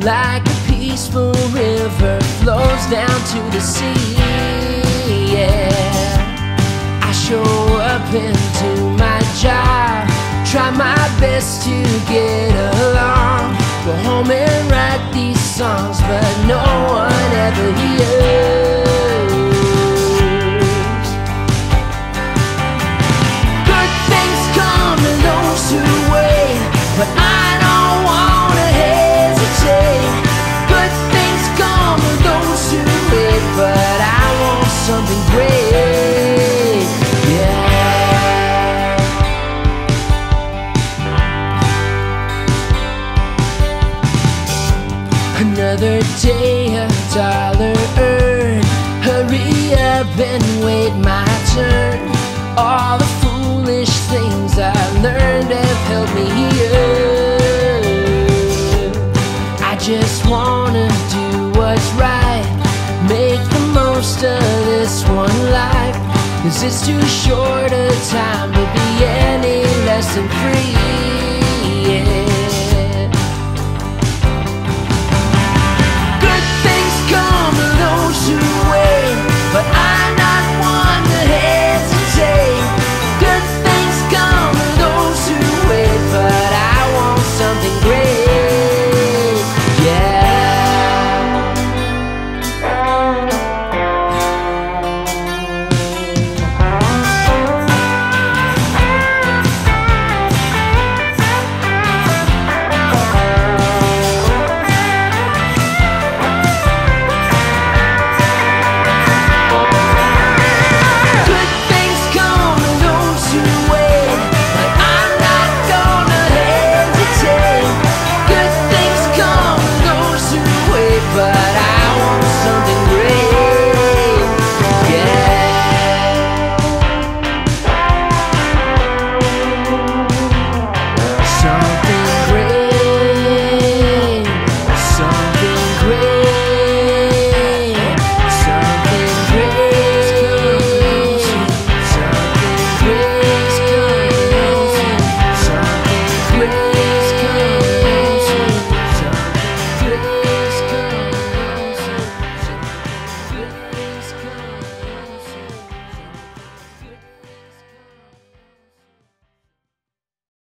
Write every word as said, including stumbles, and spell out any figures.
like a peaceful river flows down to the sea. Yeah, I show up into my job, try my best to get along, go home and write these songs, but no one ever hears. Good things come to those who wait, but I don't wanna hesitate. Good things come to those who wait, but I want something great. Yeah. Another day, a dollar earned. Hurry up and wait my turn. All the foolish things I learned have helped me here. I just wanna do what's right, make the most of this one life, 'cause it's too short a time to be any less than free.